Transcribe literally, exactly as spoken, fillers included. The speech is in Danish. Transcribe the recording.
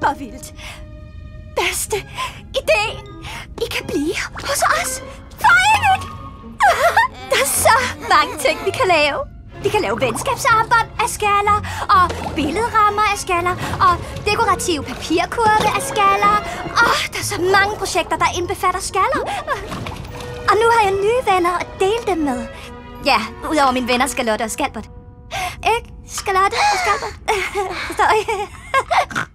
for vildt. Bedste idé. I kan blive hos os for evigt. Der er så mange ting, vi kan lave. Vi kan lave venskabsarmbånd af skaller, og billedrammer af skaller, og dekorative papirkurve af skaller. Åh, der er så mange projekter, der indbefatter skaller. Og nu har jeg nye venner at dele dem med. Ja, udover mine venner Skalotte og Skalbert. Ikke? Skalotte og Skalbert. Forstår I?